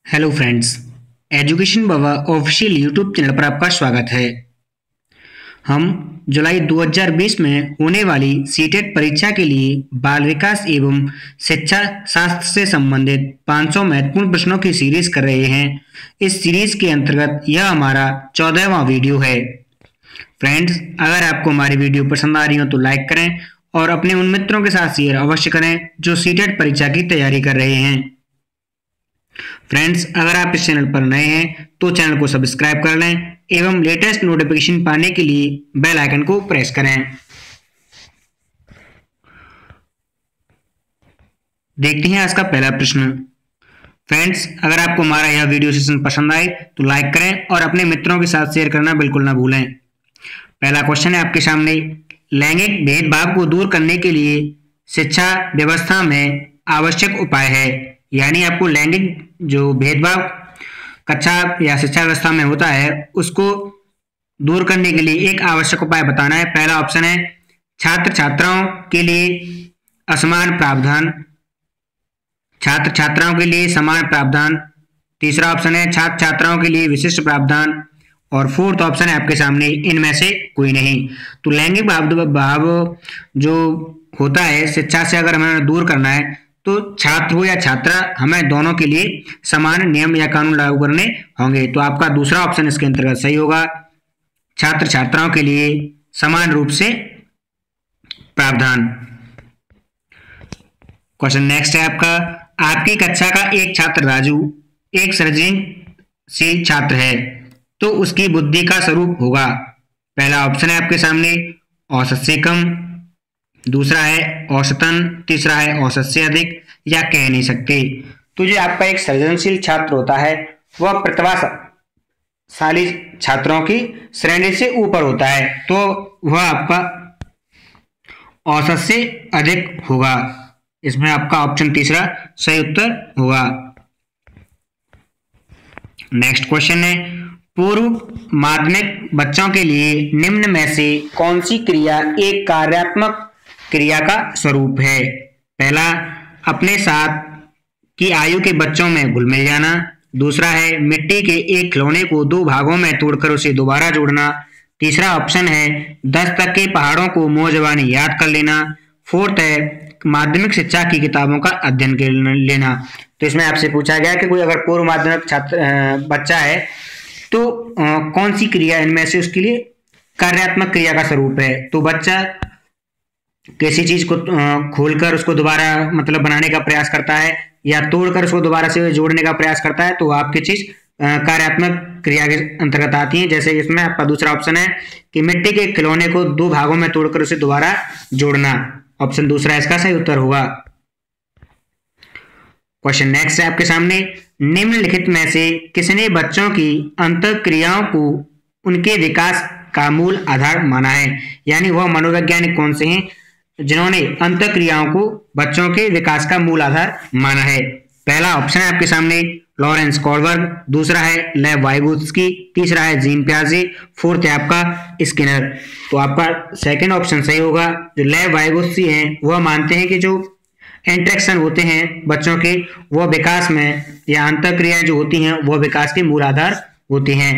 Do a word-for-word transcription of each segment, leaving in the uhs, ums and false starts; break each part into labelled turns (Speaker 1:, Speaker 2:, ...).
Speaker 1: Hello friends, education Baba official YouTube channel पर आपका स्वागत है। हम जुलाई दो हज़ार बीस में होने वाली सीटेट परीक्षा के लिए बाल विकास एवं शिक्षा शास्त्र से संबंधित पाँच सौ महत्वपूर्ण प्रश्नों की सीरीज कर रहे हैं। इस सीरीज के अंतर्गत यह हमारा चौदहवां वीडियो है। फ्रेंड्स, अगर आपको हमारी वीडियो पसंद आ रही हो तो लाइक करें और अपने उन मित्रों के साथ शेयर अवश्य करें जो सीटेट परीक्षा की तैयारी कर रहे हैं। फ्रेंड्स, अगर आप इस चैनल पर नए हैं तो चैनल को सब्सक्राइब कर लें एवं लेटेस्ट नोटिफिकेशन पाने के लिए बेल आइकन को प्रेस करें। देखते हैं आज का पहला प्रश्न। फ्रेंड्स, अगर आपको हमारा यह वीडियो सेशन पसंद आए तो लाइक करें और अपने मित्रों के साथ शेयर करना बिल्कुल ना भूलें। पहला क्वेश्चन है आपके सामने, लैंगिक भेदभाव को दूर करने के लिए शिक्षा व्यवस्था में आवश्यक उपाय है। यानी आपको लैंगिक जो भेदभाव कक्षा या शिक्षा व्यवस्था में होता है उसको दूर करने के लिए एक आवश्यक उपाय बताना है। पहला ऑप्शन है छात्र छात्राओं के लिए असमान प्रावधान, छात्र छात्राओं के लिए समान प्रावधान। तीसरा ऑप्शन है छात्र छात्राओं के लिए विशिष्ट प्रावधान और फोर्थ ऑप्शन है आपके सामने इनमें से कोई नहीं। तो लैंगिक भाव जो होता है शिक्षा से अगर हमें दूर करना है तो छात्र हो या छात्रा, हमें दोनों के लिए समान नियम या कानून लागू करने होंगे। तो आपका दूसरा ऑप्शन इसके अंतर्गत सही होगा, छात्र छात्राओं के लिए समान रूप से प्रावधान। क्वेश्चन नेक्स्ट है आपका, आपकी कक्षा का एक छात्र राजू एक सृजनशील छात्र है तो उसकी बुद्धि का स्वरूप होगा। पहला ऑप्शन है आपके सामने औसत से कम, दूसरा है औसतन, तीसरा है औसत से अधिक या कह नहीं सकते। तो जो आपका एक सृजनशील छात्र होता है वह प्रतिभाशाली छात्रों की श्रेणी से ऊपर होता है, तो वह आपका औसत से अधिक होगा। इसमें आपका ऑप्शन तीसरा सही उत्तर होगा। नेक्स्ट क्वेश्चन है, पूर्व माध्यमिक बच्चों के लिए निम्न में से कौन सी क्रिया एक कार्यात्मक क्रिया का स्वरूप है। पहला, अपने साथ की आयु के बच्चों में घुल मिल जाना। दूसरा है मिट्टी के एक खिलौने को दो भागों में तोड़कर उसे दोबारा जोड़ना। तीसरा ऑप्शन है दस तक के पहाड़ों को मुंह ज़बानी याद कर लेना। फोर्थ है माध्यमिक शिक्षा की किताबों का अध्ययन कर लेना। तो इसमें आपसे पूछा गया कि कोई अगर पूर्व माध्यमिक छात्र बच्चा है तो कौन सी क्रिया इनमें से उसके लिए कार्यात्मक क्रिया का स्वरूप है। तो बच्चा किसी चीज को खोलकर उसको दोबारा मतलब बनाने का प्रयास करता है या तोड़कर उसको दोबारा से जोड़ने का प्रयास करता है, तो आपकी चीज कार्यात्मक क्रिया के अंतर्गत आती है। जैसे इसमें आपका दूसरा ऑप्शन है कि मिट्टी के खिलौने को दो भागों में तोड़कर उसे दोबारा जोड़ना। ऑप्शन दूसरा इसका सही उत्तर होगा। क्वेश्चन नेक्स्ट है आपके सामने, निम्नलिखित में से किसने बच्चों की अंतःक्रियाओं को उनके विकास का मूल आधार माना है। यानी वह मनोवैज्ञानिक कौन से हैं जिन्होंने अंतःक्रियाओं को बच्चों के विकास का मूल आधार माना है। पहला ऑप्शन है आपके सामने लॉरेंस कोलबर्ग, दूसरा है लेव वाइगोत्स्की, तीसरा है जीन पियाजे, फोर्थ है आपका स्किनर। तो आपका सेकंड ऑप्शन सही होगा। जो लेव वाइगोत्स्की हैं वह मानते हैं कि जो इंटरेक्शन होते हैं बच्चों के वह विकास में या अंतःक्रियाएं जो होती हैं वह विकास के मूल आधार होती हैं।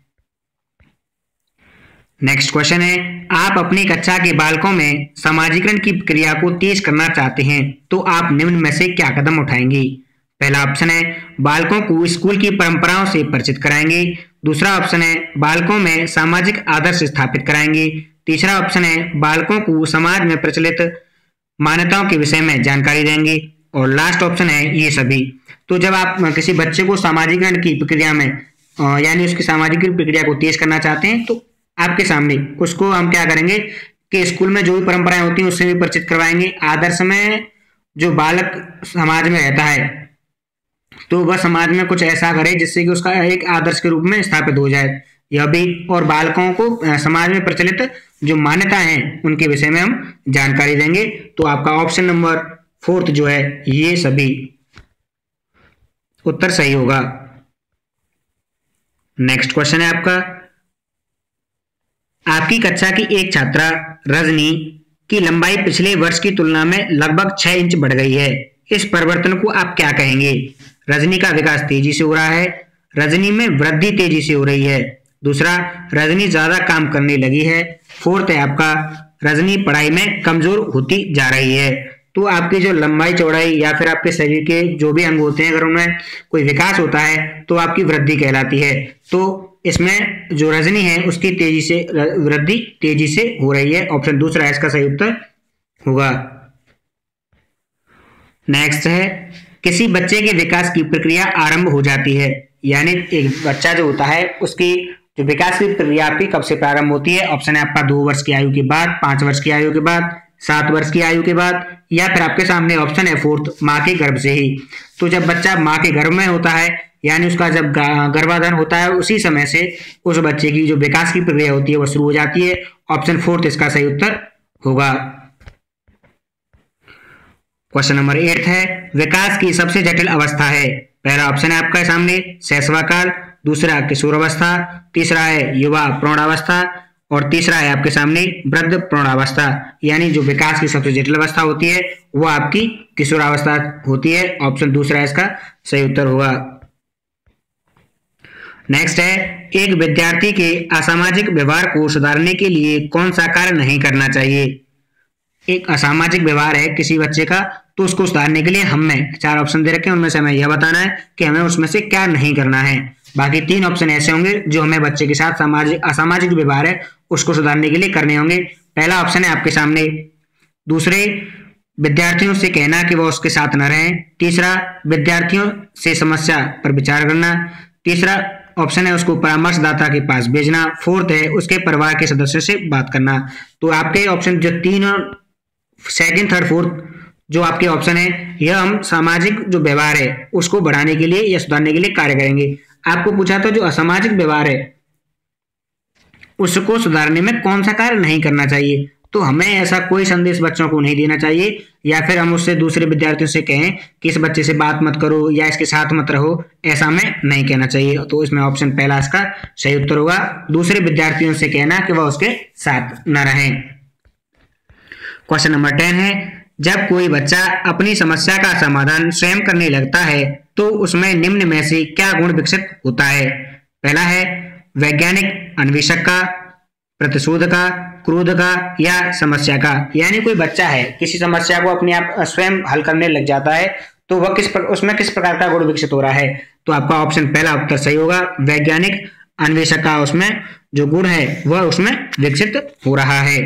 Speaker 1: नेक्स्ट क्वेश्चन है, आप अपनी कक्षा के बालकों में समाजीकरण की प्रक्रिया को तेज करना चाहते हैं तो आप निम्न में से क्या कदम उठाएंगे। पहला ऑप्शन है बालकों को स्कूल की परंपराओं से परिचित कराएंगे। दूसरा ऑप्शन है बालकों में सामाजिक आदर्श स्थापित कराएंगे। तीसरा ऑप्शन है बालकों को समाज में प्रचलित मान्यताओं के विषय में जानकारी देंगे और लास्ट ऑप्शन है ये सभी। तो जब आप किसी बच्चे को सामाजिकरण की प्रक्रिया में यानी उसकी सामाजिकरण प्रक्रिया को तेज करना चाहते हैं तो आपके सामने उसको हम क्या करेंगे कि स्कूल में जो भी परंपराएं होती हैं उससे भी परिचित करवाएंगे। आदर्श में जो बालक समाज में रहता है तो वह समाज में कुछ ऐसा करे जिससे कि उसका एक आदर्श के रूप में स्थापित हो जाए यह भी, और बालकों को समाज में प्रचलित जो मान्यताएं हैं उनके विषय में हम जानकारी देंगे। तो आपका ऑप्शन नंबर फोर्थ जो है ये सभी उत्तर सही होगा। नेक्स्ट क्वेश्चन है आपका, आपकी कक्षा की एक छात्रा रजनी की लंबाई पिछले वर्ष की तुलना में लगभग छह इंच बढ़ गई है। इस परिवर्तन को आप क्या कहेंगे। रजनी का विकास तेजी से हो रहा है, रजनी में वृद्धि तेजी से हो रही है। दूसरा, रजनी ज्यादा काम करने लगी है। फोर्थ है आपका, रजनी पढ़ाई में कमजोर होती जा रही है। तो आपकी जो लंबाई चौड़ाई या फिर आपके शरीर के जो भी अंग होते हैं, अगर उनमें कोई विकास होता है तो आपकी वृद्धि कहलाती है। तो इसमें जो रजनी है उसकी तेजी से वृद्धि तेजी से हो रही है। ऑप्शन दूसरा इसका सही उत्तर होगा। नेक्स्ट है, किसी बच्चे के विकास की प्रक्रिया आरंभ हो जाती है। यानी एक बच्चा जो होता है उसकी जो विकास की प्रक्रिया आपकी कब से प्रारंभ होती है। ऑप्शन है आपका दो वर्ष की आयु के बाद, पांच वर्ष की आयु के बाद, सात वर्ष की आयु के बाद, या फिर आपके सामने ऑप्शन है फोर्थ, माँ के गर्भ से ही। तो जब बच्चा माँ के गर्भ में होता है, यानी उसका जब गर्भाधान होता है, उसी समय से उस बच्चे की जो विकास की प्रक्रिया होती है वो शुरू हो जाती है। ऑप्शन फोर्थ इसका सही उत्तर होगा। क्वेश्चन नंबर एट है, विकास की सबसे जटिल अवस्था है। पहला ऑप्शन है आपका सामने शैशवाकाल, दूसरा किशोरावस्था, तीसरा है युवा प्रौढ़ावस्था, और तीसरा है आपके सामने वृद्ध प्रौढ़ावस्था। यानी जो विकास की सबसे जटिल अवस्था होती है वो आपकी किशोरावस्था होती है। ऑप्शन दूसरा इसका सही उत्तर होगा। नेक्स्ट है, एक विद्यार्थी के असामाजिक व्यवहार को सुधारने के लिए कौन सा कार्य नहीं करना चाहिए। एक असामाजिक व्यवहार है किसी बच्चे का, तो उसको सुधारने के लिए हमें चार ऑप्शन दे रखे हैं, उनमें से हमें यह बताना है कि हमें उसमें से क्या नहीं करना है। बाकी तीन ऑप्शन ऐसे होंगे जो हमें बच्चे के साथ सामाजिक असामाजिक व्यवहार है उसको सुधारने के लिए करने होंगे। पहला ऑप्शन है आपके सामने दूसरे विद्यार्थियों से कहना कि वह उसके साथ न रहें। तीसरा, विद्यार्थियों से समस्या पर विचार करना। तीसरा ऑप्शन है उसको परामर्शदाता के पास भेजना। फोर्थ है उसके परिवार के सदस्यों से बात करना। तो आपके ऑप्शन जो तीन और सेकंड, थर्ड, फोर्थ जो आपके ऑप्शन है, यह हम सामाजिक जो व्यवहार है उसको बढ़ाने के लिए या सुधारने के लिए कार्य करेंगे। आपको पूछा था जो असामाजिक व्यवहार है उसको सुधारने में कौन सा कार्य नहीं करना चाहिए। तो हमें ऐसा कोई संदेश बच्चों को नहीं देना चाहिए, या फिर हम उससे दूसरे विद्यार्थियों से कहें कि इस बच्चे से बात मत करो या इसके साथ मत रहो, ऐसा हमें नहीं कहना चाहिए। तो इसमें ऑप्शन पहला इसका सही उत्तर होगा, दूसरे विद्यार्थियों से कहना कि वह उसके साथ न रहें। क्वेश्चन नंबर टेन है, जब कोई बच्चा अपनी समस्या का समाधान स्वयं करने लगता है तो उसमें निम्न में से क्या गुण विकसित होता है। पहला है वैज्ञानिक अन्वेषक का, प्रतिशोध का, क्रोध का, या समस्या का। यानी कोई बच्चा है किसी समस्या को अपने आप स्वयं हल करने लग जाता है तो वह किस पर, उसमें किस प्रकार का गुण विकसित हो रहा है। तो आपका ऑप्शन पहला उत्तर सही होगा, वैज्ञानिक अन्वेषक का उसमें जो गुण है वह उसमें विकसित हो रहा है।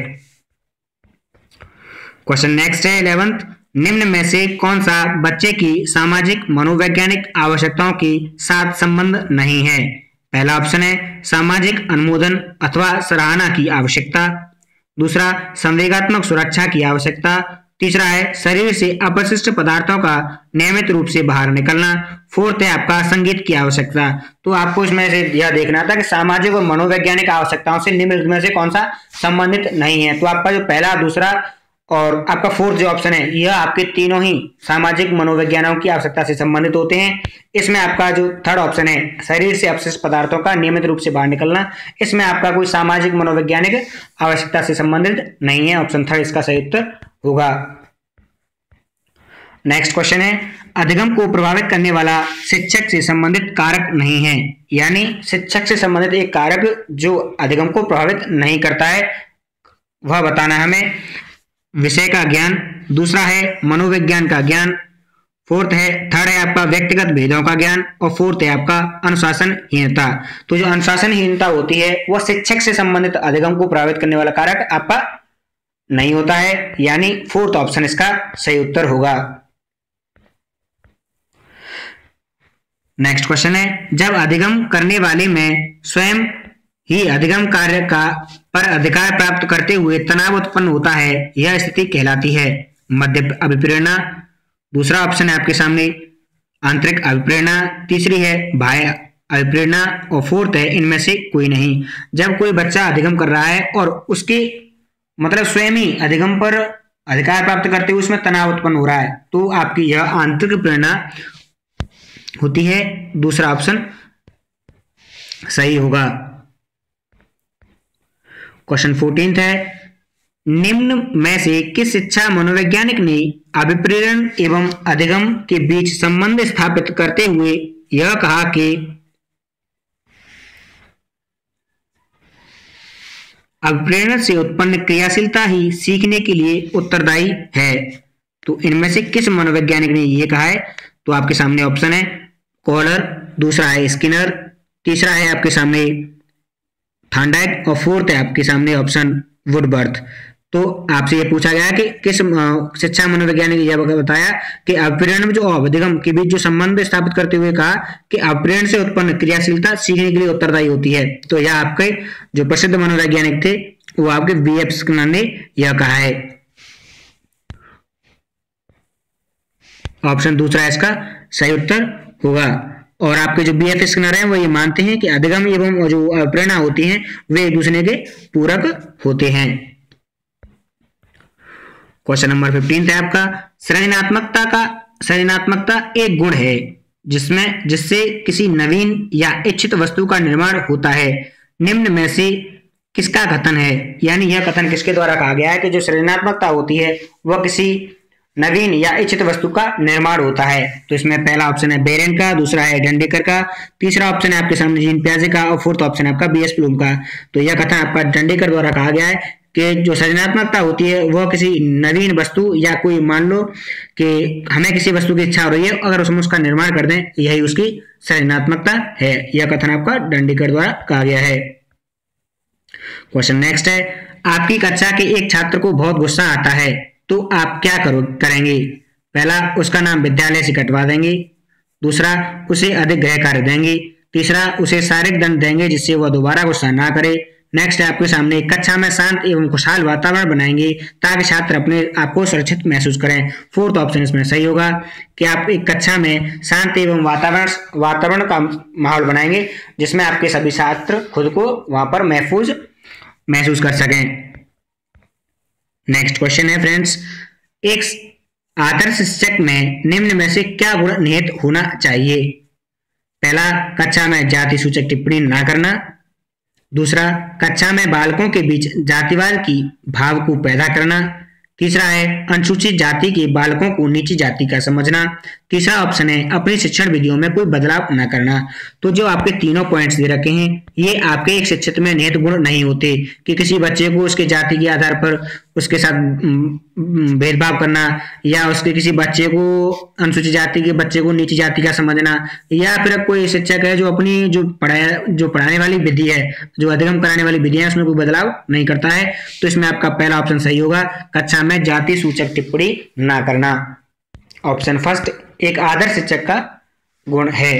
Speaker 1: क्वेश्चन नेक्स्ट है इलेवेंथ, निम्न में से कौन सा बच्चे की सामाजिक मनोवैज्ञानिक आवश्यकताओं के साथ संबंध नहीं है। पहला ऑप्शन है सामाजिक अनुमोदन अथवा सराहना की आवश्यकता। दूसरा, संवेगात्मक सुरक्षा की आवश्यकता। तीसरा है शरीर से अपशिष्ट पदार्थों का नियमित रूप से बाहर निकलना। फोर्थ है आपका संगीत की आवश्यकता। तो आपको इसमें से यह देखना था कि सामाजिक और मनोवैज्ञानिक आवश्यकताओं से निम्न में से कौन सा संबंधित नहीं है। तो आपका जो पहला, दूसरा और आपका फोर्थ जो ऑप्शन है यह आपके तीनों ही सामाजिक मनोवैज्ञानों की आवश्यकता से संबंधित होते हैं। इसमें आपका जो थर्ड ऑप्शन है शरीर से अपशिष्ट पदार्थों का नियमित रूप से बाहर निकलना, इसमें आपका कोई सामाजिक मनोवैज्ञानिक आवश्यकता से संबंधित नहीं है। ऑप्शन थर्ड इसका सही उत्तर होगा। नेक्स्ट क्वेश्चन है, अधिगम को प्रभावित करने वाला शिक्षक से संबंधित कारक नहीं है। यानी शिक्षक से संबंधित एक कारक जो अधिगम को प्रभावित नहीं करता है वह बताना है हमें। विषय का ज्ञान, दूसरा है मनोविज्ञान का ज्ञान, फोर्थ है थर्ड है आपका व्यक्तिगत भेदों का ज्ञान, और फोर्थ है आपका अनुशासनहीनता। तो जो अनुशासनहीनता होती है वह शिक्षक से संबंधित अधिगम को प्रभावित करने वाला कारक आपका नहीं होता है, यानी फोर्थ ऑप्शन इसका सही उत्तर होगा। नेक्स्ट क्वेश्चन है, जब अधिगम करने वाले में स्वयं ही अधिगम कार्य का पर अधिकार प्राप्त करते हुए तनाव उत्पन्न होता है, यह स्थिति कहलाती है मध्य अभिप्रेरणा। दूसरा ऑप्शन है आपके सामने आंतरिक अभिप्रेरणा। तीसरी है बाह्य अभिप्रेरणा, और फोर्थ है इनमें से कोई नहीं। जब कोई बच्चा अधिगम कर रहा है और उसके मतलब स्वयं ही अधिगम पर अधिकार प्राप्त करते हुए उसमें तनाव उत्पन्न हो रहा है, तो आपकी यह आंतरिक प्रेरणा होती है। दूसरा ऑप्शन सही होगा। क्वेश्चन फोर्टीन है, निम्न में से किस शिक्षा मनोवैज्ञानिक ने अभिप्रेरण एवं अधिगम के बीच संबंध स्थापित करते हुए यह कहा कि अभिप्रेरण से उत्पन्न क्रियाशीलता ही सीखने के लिए उत्तरदायी है? तो इनमें से किस मनोवैज्ञानिक ने यह कहा है? तो आपके सामने ऑप्शन है कॉलर, दूसरा है स्किनर, तीसरा है आपके सामने थॉर्नडाइक और फोर्थ है आपके सामने ऑप्शन वुडवर्थ। तो आपसे यह पूछा गया कि किस शिक्षा मनोवैज्ञानिक ने यह बताया कि अभिप्रेरण जो अधिगम के बीच जो संबंध स्थापित करते हुए कहा कि अभिप्रेरण से उत्पन्न क्रियाशीलता सीखने के लिए उत्तरदायी होती है। तो यह आपके जो प्रसिद्ध मनोवैज्ञानिक थे वो आपके बी एफ स्किनर ने यह कहा है। ऑप्शन दूसरा इसका सही उत्तर होगा। और आपके जो बी एफ स्किनर हैं वो ये मानते हैं कि अधिगम एवं जो अभिप्रेरणा होती हैं वे एक दूसरे के पूरक होते हैं। क्वेश्चन नंबर फिफ्टीन है आपका, सृजनात्मकता का सृजनात्मकता एक गुण है जिसमें जिससे किसी नवीन या इच्छित वस्तु का निर्माण होता है। निम्न में से किसका कथन है? यानी यह कथन किसके द्वारा कहा गया है कि जो सृजनात्मकता होती है वह किसी नवीन या इच्छित वस्तु का निर्माण होता है? तो इसमें पहला ऑप्शन है बेरेंट का, दूसरा है डंडेकर का, तीसरा ऑप्शन है आपके सामने जीन पियाजे का और फोर्थ ऑप्शन है आपका बी एस ब्लूम का। तो यह कथन आपका डंडेकर द्वारा कहा गया है कि जो सृजनात्मकता होती है वह किसी नवीन वस्तु या कोई मान लो कि हमें किसी वस्तु की इच्छा हो रही है, अगर उसमें उसका निर्माण कर दें यही उसकी सृजनात्मकता है। यह कथन आपका डंडेकर द्वारा कहा गया है। क्वेश्चन नेक्स्ट है, आपकी कक्षा के एक छात्र को बहुत गुस्सा आता है तो आप क्या करो करेंगे? पहला, उसका नाम विद्यालय से कटवा देंगे, दूसरा उसे अधिक गृह कार्य देंगे, तीसरा उसे शारीरिक दंड देंगे जिससे वह दोबारा गुस्सा ना करे। नेक्स्ट है आपके सामने, कक्षा में शांत एवं खुशहाल वातावरण बनाएंगे ताकि छात्र अपने आप को सुरक्षित महसूस करें। फोर्थ ऑप्शन इसमें सही होगा कि आप एक कक्षा में शांत एवं वातावरण वातावरण का माहौल बनाएंगे जिसमें आपके सभी छात्र खुद को वहां पर महफूज महसूस कर सकें। नेक्स्ट क्वेश्चन है फ्रेंड्स, एक आदर्श शिक्षक में निम्न में से क्या गुण निहित होना चाहिए? पहला, कक्षा में जाति सूचक टिप्पणी ना करना, दूसरा, कक्षा में बालकों के बीच जातिवाद की भाव को पैदा करना, तीसरा है अनुसूचित जाति के बालकों को नीची जाति का समझना, तीसरा ऑप्शन है अपनी शिक्षण विधियों में कोई बदलाव न करना। तो जो आपके तीनों पॉइंट्स दे रखे हैं ये आपके एक शिक्षित में निहित गुण नहीं होते कि किसी बच्चे को उसके जाति के आधार पर उसके साथ भेदभाव करना या उसके किसी बच्चे को अनुसूचित जाति के बच्चे को नीची जाति का समझना, या फिर कोई शिक्षक है जो अपनी जो पढ़ाया जो पढ़ाने वाली विधि है जो अधिगम कराने वाली विधि है उसमें कोई बदलाव नहीं करता है। तो इसमें आपका पहला ऑप्शन सही होगा, कक्षा में जाति सूचक टिप्पणी ना करना। ऑप्शन फर्स्ट एक आदर्श शिक्षक का गुण है।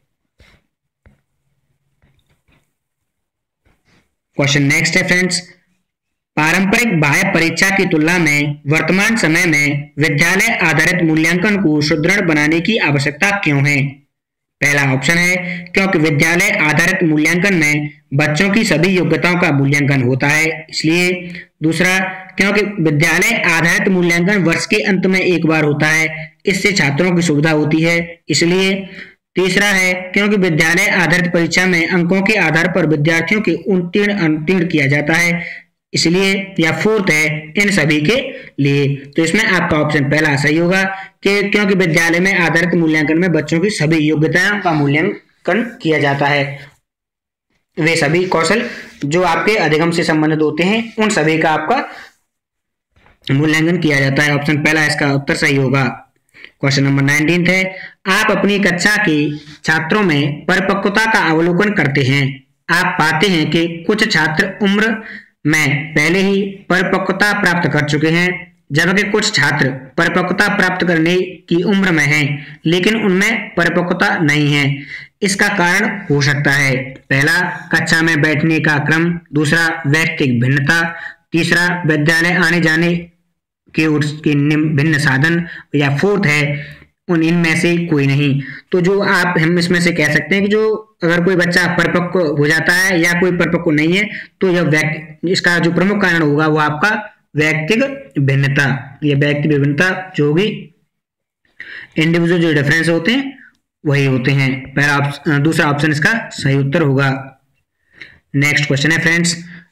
Speaker 1: क्वेश्चन नेक्स्ट है फ्रेंड्स, पारंपरिक बाह्य परीक्षा की तुलना में वर्तमान समय में विद्यालय आधारित मूल्यांकन को सुदृढ़ बनाने की आवश्यकता क्यों है? पहला ऑप्शन है क्योंकि विद्यालय आधारित मूल्यांकन में बच्चों की सभी योग्यताओं का मूल्यांकन होता है इसलिए। दूसरा, क्योंकि विद्यालय आधारित मूल्यांकन वर्ष के अंत में एक बार होता है, इससे छात्रों की सुविधा होती है इसलिए। तीसरा है क्योंकि विद्यालय आधारित परीक्षा में अंकों के आधार पर विद्यार्थियों के उत्तीर्ण अनुत्तीर्ण किया जाता है इसलिए। या फोर्थ है इन सभी के लिए। तो इसमें आपका ऑप्शन पहला सही होगा कि क्योंकि विद्यालय में आधारित मूल्यांकन में बच्चों की सभी योग्यताओं का मूल्यांकन किया जाता है, वे सभी कौशल जो आपके अधिगम से संबंधित होते हैं उन सभी का आपका मूल्यांकन किया जाता है। ऑप्शन पहला इसका उत्तर सही होगा। क्वेश्चन नंबर नाइनटीन है, आप अपनी कक्षा के छात्रों में परिपक्वता का अवलोकन करते हैं। आप पाते हैं कि कुछ छात्र उम्र में पहले ही परिपक्वता प्राप्त कर चुके हैं जबकि कुछ छात्र परिपक्वता प्राप्त करने की उम्र में हैं लेकिन उनमें परिपक्वता नहीं है। इसका कारण हो सकता है पहला, कक्षा में बैठने का क्रम, दूसरा व्यक्तिगत भिन्नता, तीसरा विद्यालय आने जाने के उसके भिन्न साधन, या फोर्थ है उन इनमें से कोई नहीं। तो जो आप हम इसमें से कह सकते हैं कि जो अगर कोई बच्चा परिपक्व हो जाता है या कोई परिपक्व नहीं है तो यह व्यक्ति इसका जो प्रमुख कारण होगा वो आपका व्यक्तिगत भिन्नता। ये व्यक्तिगत भिन्नता जो होगी इंडिविजुअल जो डिफरेंस होते हैं वही होते हैं। पहला दूसरा ऑप्शन इसका सही उत्तर होगा। नेक्स्ट क्वेश्चन है फ्रेंड्स,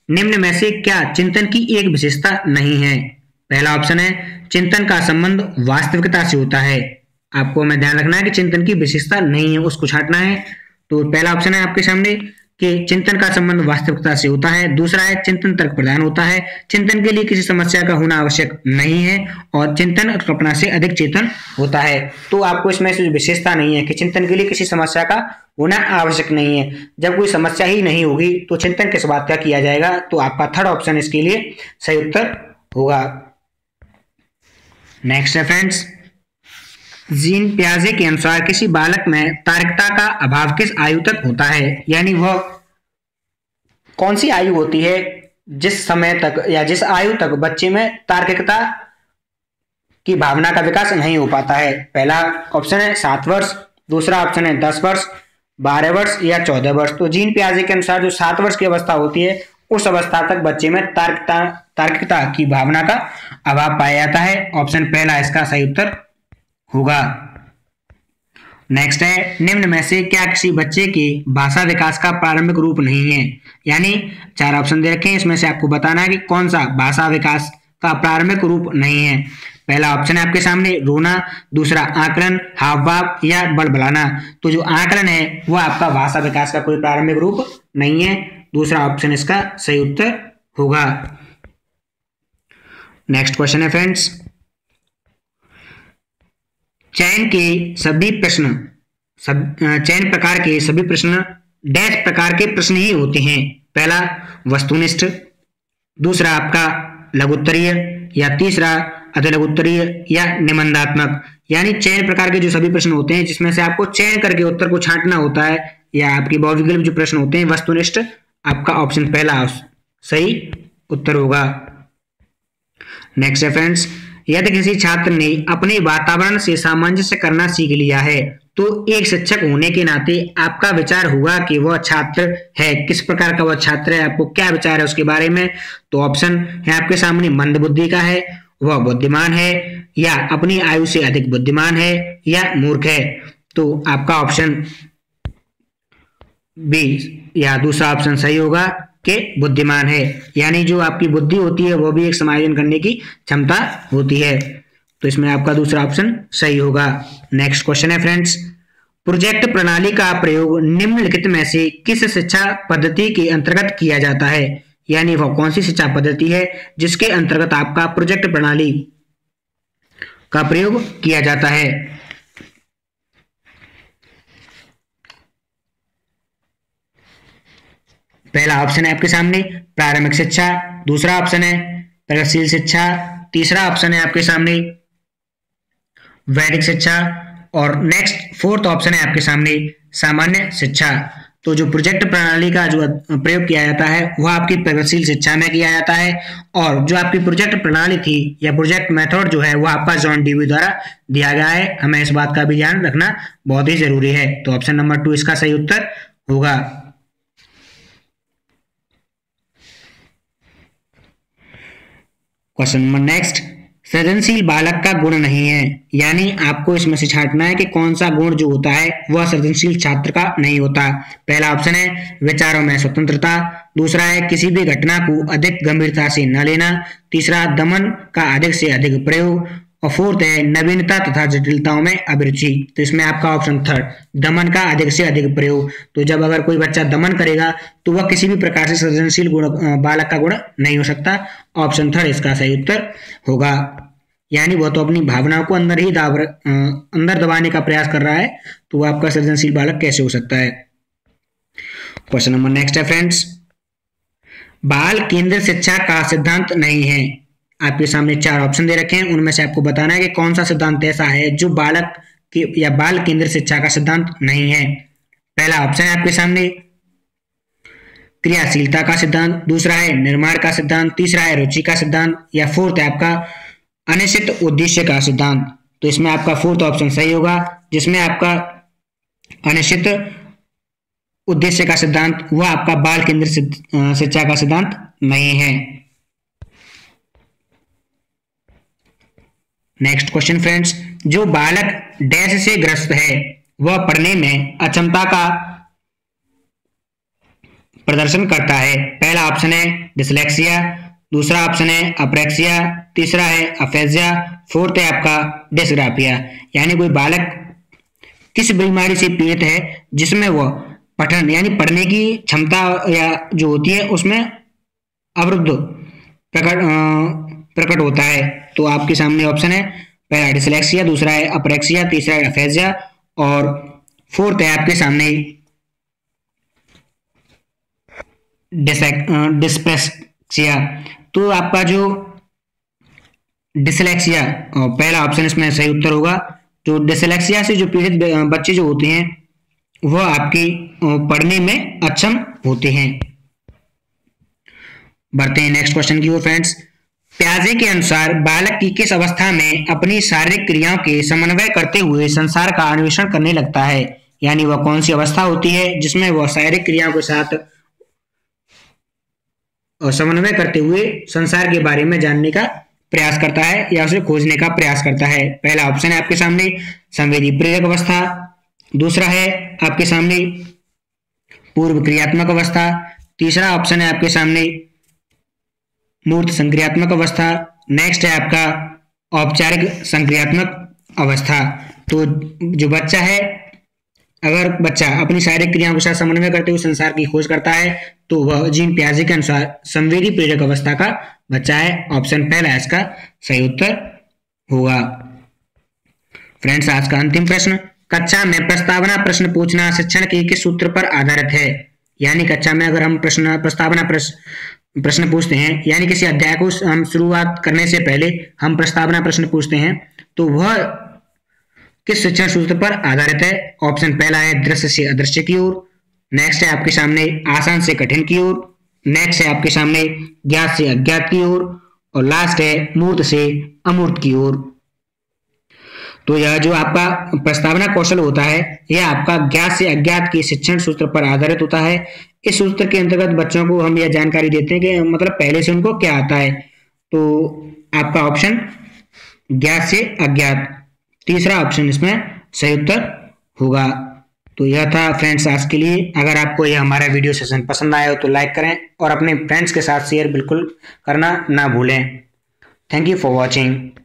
Speaker 1: निम्न में से क्या चिंतन की एक विशेषता नहीं है? पहला ऑप्शन है चिंतन का संबंध वास्तविकता से होता है। आपको हमें ध्यान रखना है कि चिंतन की विशेषता नहीं है, उसको छांटना है। तो पहला ऑप्शन है आपके सामने कि चिंतन का संबंध वास्तविकता से होता है। दूसरा है चिंतन तर्क प्रधान होता है। चिंतन के लिए किसी समस्या का होना आवश्यक नहीं है और चिंतन कल्पना से अधिक चेतन होता है। तो आपको इसमें से विशेषता नहीं है कि चिंतन के लिए किसी समस्या का होना आवश्यक नहीं है। जब कोई समस्या ही नहीं होगी तो चिंतन किस बात का किया जाएगा? तो आपका थर्ड ऑप्शन इसके लिए सही उत्तर होगा। नेक्स्ट है फ्रेंड्स, जीन पियाजे के अनुसार किसी बालक में तार्किकता का अभाव किस आयु तक होता है? यानी वह कौन सी आयु होती है जिस समय तक या जिस आयु तक बच्चे में तार्किकता की भावना का विकास नहीं हो पाता है? पहला ऑप्शन है सात वर्ष, दूसरा ऑप्शन है दस वर्ष, बारह वर्ष या चौदह वर्ष। तो जीन पियाजे के अनुसार जो सात वर्ष की अवस्था होती है उस अवस्था तक बच्चे में तार्किकता तार्किकता की भावना का अभाव पाया जाता है। ऑप्शन पहला इसका सही उत्तर होगा। नेक्स्ट है, निम्न में से क्या किसी बच्चे के भाषा विकास का प्रारंभिक रूप नहीं है? यानी चार ऑप्शन दे रखे हैं, इसमें से आपको बताना है कि कौन सा भाषा विकास का प्रारंभिक रूप नहीं है। पहला ऑप्शन है आपके सामने रोना, दूसरा आकलन, हाव भाव या बड़बड़ाना। तो जो आकलन है वह आपका भाषा विकास का कोई प्रारंभिक रूप नहीं है। दूसरा ऑप्शन इसका सही उत्तर होगा। नेक्स्ट क्वेश्चन है फ्रेंड्स, चयन के सभी प्रश्न सब चयन प्रकार के सभी प्रश्न डैश प्रकार के प्रश्न ही होते हैं? पहला वस्तुनिष्ठ, दूसरा आपका लघुत्तरीय या तीसरा अतिलघुत्तरीय या निबंधात्मक। यानी चयन प्रकार के जो सभी प्रश्न होते हैं जिसमें से आपको चयन करके उत्तर को छांटना होता है या आपकी बहुविकल्प जो प्रश्न होते हैं वस्तुनिष्ठ, आपका ऑप्शन पहला सही उत्तर होगा। नेक्स्ट है फ्रेंड्स, यदि किसी छात्र ने अपने वातावरण से सामंजस्य करना सीख लिया है तो एक शिक्षक होने के नाते आपका विचार होगा कि वह छात्र है, किस प्रकार का वह छात्र है, आपको क्या विचार है उसके बारे में? तो ऑप्शन है आपके सामने मंद बुद्धि का है, वह बुद्धिमान है, या अपनी आयु से अधिक बुद्धिमान है, या मूर्ख है। तो आपका ऑप्शन बी या दूसरा ऑप्शन सही होगा कि बुद्धिमान है। यानी जो आपकी बुद्धि होती है वो भी एक समायोजन करने की क्षमता होती है। तो इसमें आपका दूसरा ऑप्शन सही होगा। नेक्स्ट क्वेश्चन है फ्रेंड्स, प्रोजेक्ट प्रणाली का प्रयोग निम्नलिखित में से किस शिक्षा पद्धति के अंतर्गत किया जाता है? यानी वह कौन सी शिक्षा पद्धति है जिसके अंतर्गत आपका प्रोजेक्ट प्रणाली का प्रयोग किया जाता है? पहला ऑप्शन है आपके सामने प्रारंभिक शिक्षा, दूसरा ऑप्शन है प्रगतिशील शिक्षा, तीसरा ऑप्शन है आपके सामने वैदिक शिक्षा और नेक्स्ट फोर्थ ऑप्शन है आपके सामने सामान्य शिक्षा। तो जो प्रोजेक्ट प्रणाली का जो प्रयोग किया जाता है वह आपकी प्रगतिशील शिक्षा में किया जाता है और जो आपकी प्रोजेक्ट प्रणाली थी या प्रोजेक्ट मेथड जो है वह आपका जॉन डीवी द्वारा दिया गया है। हमें इस बात का भी ध्यान रखना बहुत ही जरूरी है। तो ऑप्शन नंबर टू इसका सही उत्तर होगा। क्वेश्चन नंबर नेक्स्ट, सृजनशील बालक का गुण नहीं है। यानी आपको इसमें से छांटना है कि कौन सा गुण जो होता है वह सृजनशील छात्र का नहीं होता। पहला ऑप्शन है विचारों में स्वतंत्रता, दूसरा है किसी भी घटना को अधिक गंभीरता से न लेना, तीसरा दमन का अधिक से अधिक प्रयोग और फोर्थ है नवीनता तथा जटिलताओं में अभिरुचि। तो इसमें आपका ऑप्शन थर्ड दमन का अधिक से अधिक प्रयोग। तो जब अगर कोई बच्चा दमन करेगा तो वह किसी भी प्रकार से सृजनशील गुण बालक का गुण नहीं हो सकता। ऑप्शन थर्ड इसका सही उत्तर होगा। यानी वह तो अपनी भावनाओं को अंदर ही दाब अंदर दबाने का प्रयास कर रहा है, तो वह आपका सृजनशील बालक कैसे हो सकता है? क्वेश्चन नंबर नेक्स्ट है फ्रेंड्स, बाल केंद्रित शिक्षा का सिद्धांत नहीं है। आपके सामने चार ऑप्शन दे रखे हैं, उनमें से आपको बताना है कि कौन सा सिद्धांत ऐसा है जो बालक के या बाल केंद्रित शिक्षा का सिद्धांत नहीं है। पहला ऑप्शन है आपके सामने क्रियाशीलता का सिद्धांत, दूसरा है निर्माण का सिद्धांत, तीसरा है रुचि का सिद्धांत या फोर्थ है आपका अनिश्चित उद्देश्य का सिद्धांत। तो इसमें आपका फोर्थ ऑप्शन सही होगा, जिसमें आपका अनिश्चित उद्देश्य का सिद्धांत वह आपका बाल केंद्रित शिक्षा का सिद्धांत नहीं है। नेक्स्ट क्वेश्चन फ्रेंड्स, जो बालक डैश से ग्रस्त है वह पढ़ने में अक्षमता का प्रदर्शन करता है। पहला ऑप्शन है डिसलेक्सिया, दूसरा ऑप्शन है अप्रेक्सिया, तीसरा है अफेजिया, फोर्थ है आपका डिस्ग्राफिया। यानी कोई बालक किस बीमारी से पीड़ित है जिसमें वह पठन यानी पढ़ने की क्षमता या जो होती है उसमें अवरुद्ध प्रकट प्रकट होता है। तो आपके सामने ऑप्शन है पहला डिसलेक्सिया, दूसरा है अप्रेक्सिया, तीसरा है अफेजिया और फोर्थ है आपके सामने डिस्पेक्सिया। तो आपका जो डिसलेक्सिया पहला ऑप्शन इसमें सही उत्तर होगा। जो डिसलेक्सिया से जो पीड़ित बच्चे जो होते हैं वह आपकी पढ़ने में अक्षम होते हैं। बढ़ते हैं नेक्स्ट क्वेश्चन की ओर फ्रेंड्स। प्याजे के अनुसार बालक की किस अवस्था में अपनी शारीरिक क्रियाओं के समन्वय करते हुए संसार का अन्वेषण करने लगता है? यानी वह कौन सी अवस्था होती है जिसमें वह शारीरिक क्रियाओं के साथ समन्वय करते हुए संसार के बारे में जानने का प्रयास करता है या उसे खोजने का प्रयास करता है? पहला ऑप्शन है आपके सामने संवेदी प्रेरक अवस्था, दूसरा है आपके सामने पूर्व क्रियात्मक अवस्था, तीसरा ऑप्शन है आपके सामने मूर्त संक्रियात्मक अवस्था, नेक्स्ट है आपका औपचारिक संक्रियात्मक अवस्था। तो जो बच्चा है, अगर बच्चा अपनी शारीरिक क्रियाओं के साथ समन्वय करते हुए संसार की खोज करता है तो वह जीन पियाजे के अनुसार संवेदी प्रेरक अवस्था का बच्चा है। ऑप्शन पहला इसका सही उत्तर होगा। फ्रेंड्स, आज का अंतिम प्रश्न, कक्षा में प्रस्तावना प्रश्न पूछना शिक्षण के किस सूत्र पर आधारित है? यानी कक्षा में अगर हम प्रश्न प्रस्तावना प्रश्न प्रश्न पूछते हैं, यानी किसी अध्याय को हम शुरुआत करने से पहले हम प्रस्तावना प्रश्न पूछते हैं, तो वह किस शिक्षण सूत्र पर आधारित है? ऑप्शन पहला है दृश्य से अदृश्य की ओर, नेक्स्ट है आपके सामने आसान से कठिन की ओर, नेक्स्ट है आपके सामने ज्ञात से अज्ञात की ओर और लास्ट है मूर्त से अमूर्त की ओर। तो यह जो आपका प्रस्तावना कौशल होता है यह आपका ज्ञात से अज्ञात के शिक्षण सूत्र पर आधारित होता है। इस सूत्र के अंतर्गत बच्चों को हम यह जानकारी देते हैं कि मतलब पहले से उनको क्या आता है। तो आपका ऑप्शन ज्ञात से अज्ञात, तीसरा ऑप्शन इसमें सही उत्तर होगा। तो यह था फ्रेंड्स आज के लिए। अगर आपको यह हमारा वीडियो सेशन पसंद आया हो तो लाइक करें और अपने फ्रेंड्स के साथ शेयर बिल्कुल करना ना भूलें। Thank you for watching.